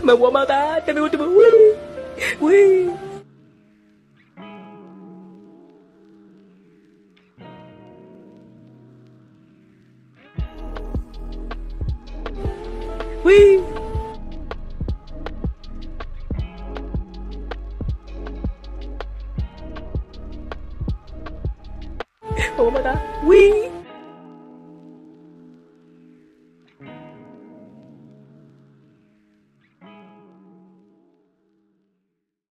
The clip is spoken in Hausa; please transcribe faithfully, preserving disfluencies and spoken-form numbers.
Me voy a matar. Este es mi último. Uy. Uy. Uy. Me voy a matar. Uy.